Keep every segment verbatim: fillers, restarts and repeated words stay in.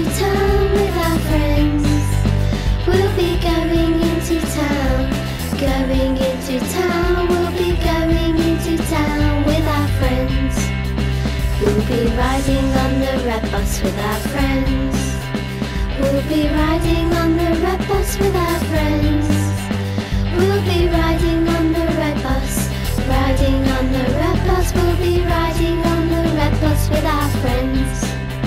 into town with our friends. We'll be going into town, going into town. We'll be going into town with our friends. We'll be riding on the red bus with our friends. We'll be riding on the red bus with our friends. We'll be riding on the red bus, riding on the red bus. We'll be riding on the red bus with our friends.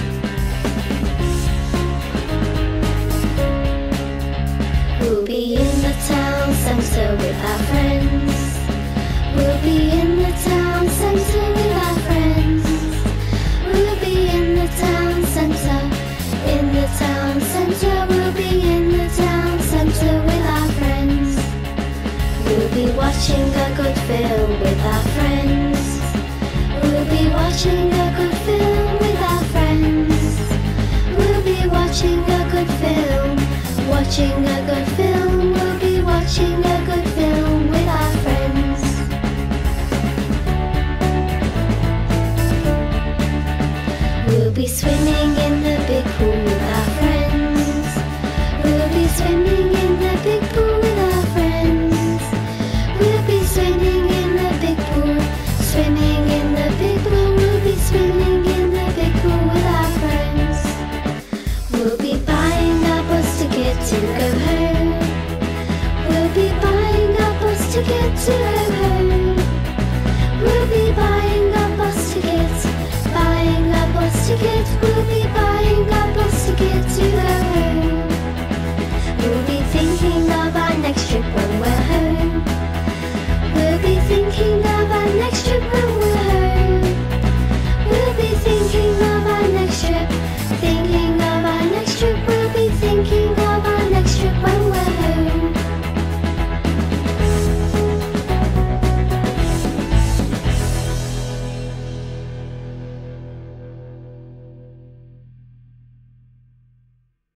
We'll be in the town centre with our friends. We'll be in the town centre with our friends. We'll be in the town centre, in the town centre. We'll be in the town centre with our friends. We'll be watching a good film with our friends. We'll be watching a good film with our friends. We'll be watching a good film, watching a good film. We'll be watching a good film with our friends. We'll be swimming in the big pool with our friends. We'll be swimming in the big pool with our friends. We'll be swimming in the big pool, swimming in the big pool. We'll be swimming in the big pool with our friends. We'll be buying a bus ticket to go home. We'll be buying a bus ticket to go home. We'll be buying a bus ticket, buying a bus ticket. We'll be buying a bus ticket to go home. We'll be thinking